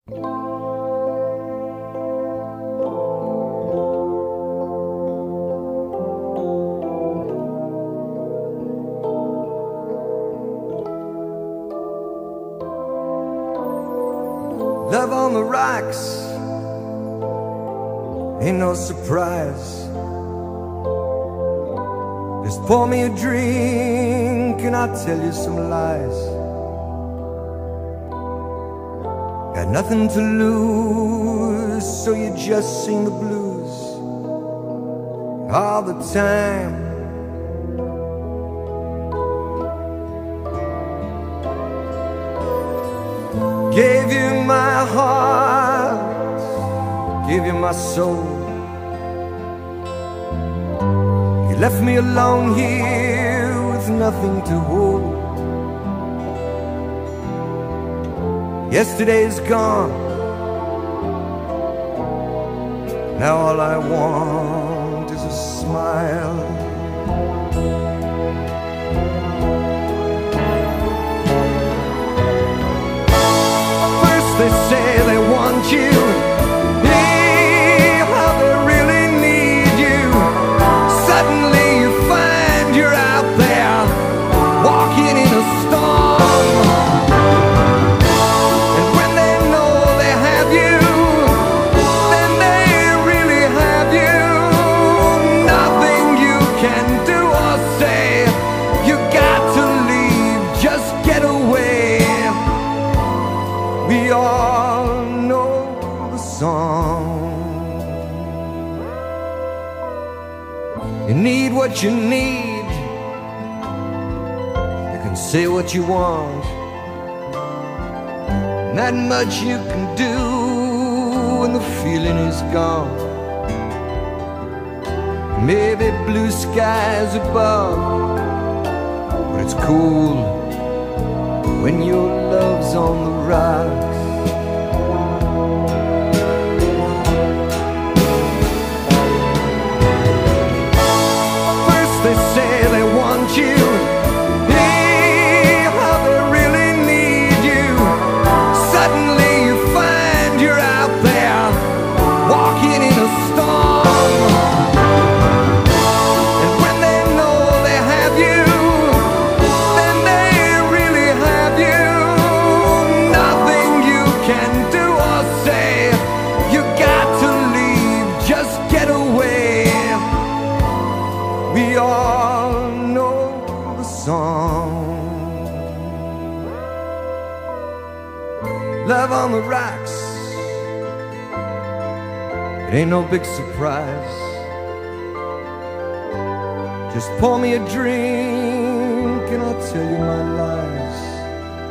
Love on the rocks ain't no surprise. Just pour me a drink and I'll tell you some lies. Got nothing to lose, so you just sing the blues all the time. Gave you my heart, gave you my soul. You left me alone here with nothing to hold. Yesterday's gone, now all I want is a smile. They say they want you, how they really need you. Suddenly you find you're out there, walking in a storm. And when they know they have you, then they really have you. Nothing you can do or say, you got to leave, just get away. We all know the song. You need what you need. You can say what you want. Not much you can do when the feeling is gone. Maybe blue skies above, but it's cool when your love's on the rocks. First they say they want you, how they really need you. Suddenly you find you're out there, walking in a storm. And when they know they have you, we all know the song. Love on the rocks, it ain't no big surprise. Just pour me a drink and I'll tell you my lies.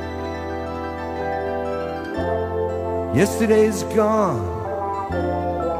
Yesterday's gone,